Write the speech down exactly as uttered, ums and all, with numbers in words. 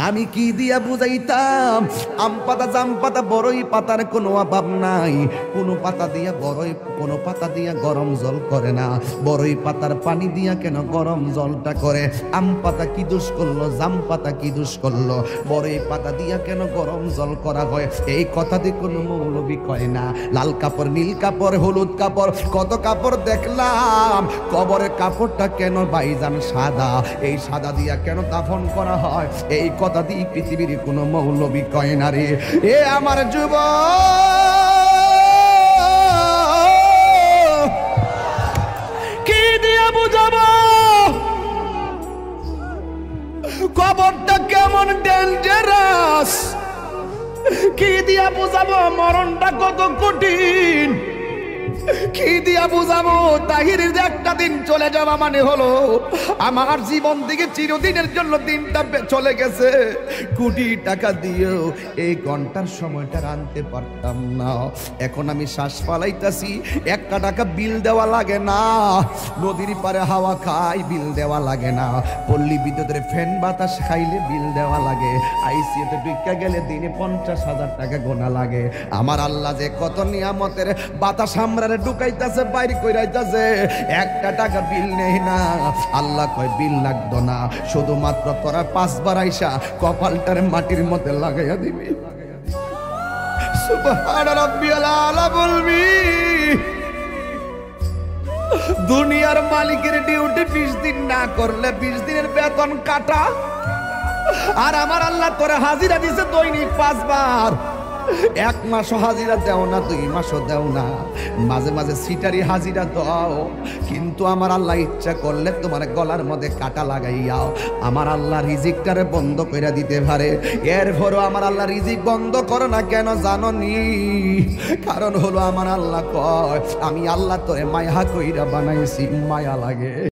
আমি কি দিয়া বুঝাইতাম? আম পাতা জাম পাতা বড়ই পাতার কোনো অভাব নাই। কোনো পাতা দিয়া বড়ই কোনো পাতা দিয়া গরম জল করে না, বড়ই পাতার পানি দিয়া কেন গরম জলটা করে? আম পাতা কি দোষ করলো, জাম পাতা কি দোষ করলো, বড়ই পাতা দিয়া কেন গরম জল করা হয়? এই কথা দিয়ে কোনো মৌলবি কয় না। লাল কাপড়, নীল কাপড়, হলুদ কাপড়, কত কাপড় দেখলাম, কবরের কাপড়টা কেন ভাইজান সাদা? এই সাদা দিয়া কেন দাফন করা হয়? এই কথা দিয়ে পৃথিবীর কোনো মৌলবি কয় না রে। এ আমার যুবক, কি দিয়া বুঝাবো কবরটা কেমন ডেঞ্জারাস? কি দিয়া বুঝাবো মরণটা কত কঠিন? কি দিয়া বুঝাবো তাহিরের যে একটা দিন চলে যাওয়া মানে হলো আমার জীবন থেকে চিরদিনের জন্য দিনটা চলে গেছে। কোটি টাকা দিয়েও এই ঘন্টার সময়টা আনতে পারতাম না। এখন আমি শ্বাস ফালাইতাছি, একটা টাকা বিল দেওয়া লাগে না। নদীর পারে হাওয়া খাই, বিল দেওয়া লাগে না। পল্লী বিদ্যুতের ফ্যান বাতাস খাইলে বিল দেওয়া লাগে। আইসিইউতে ঢুকা গেলে দিনে পঞ্চাশ হাজার টাকা গোনা লাগে। আমার আল্লাহ যে কত নিয়ামতের বাতাস আমরা ঢুকাইতাছে, বাইরে কইরাইতাছে, একটা টাকা বিল নেই না। আল্লাহ কয় বিল লাগতো না, শুধুমাত্র তোরা পাঁচবার আইসা কপালটারে মাটির মধ্যে লাগাইয়া দিবি। সুবহান রাব্বিয়াল আলা বলবি। দুনিয়ার মালিকের ডিউটি বিশ দিন না করলে বিশ দিনের বেতন কাটা। আর আমার আল্লাহ তোরে হাজিরা দিছে দৈনিক পাঁচবার। এক মাসও হাজিরা দেও না, দুই মাসও দেও না, মাঝে মাঝে সিটারি হাজিরা দাও। কিন্তু আমার আল্লাহ ইচ্ছা করলে তোমার গলার মধ্যে কাটা লাগাইয়াও আমার আল্লাহ রিজিকটারে বন্ধ করে দিতে পারে। এরপরও আমার আল্লাহ রিজিক বন্ধ করো না কেন জানো নি? কারণ হলো আমার আল্লাহ কয় আমি আল্লাহ তোরে মায়া কইরা বানাইছি, মায়া লাগে।